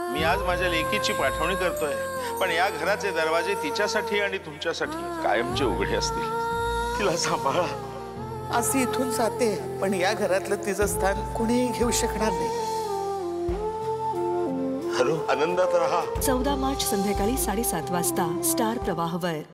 मी आज माझ्या लेकीची पाठवणी करतोय, पण या घराचे दरवाजे तिच्यासाठी आणि तुमच्यासाठी कायमचे उघडे असतील. तिला सांभाळा. आज ती इथून जाते, पण या घरातलं तिचं स्थान कुणीही घेऊ शकणार नाही. हॅलो, आनंदात राहा. 14 मार्च संध्याकाळी 7:30 वाजता स्टार प्रवाहवर.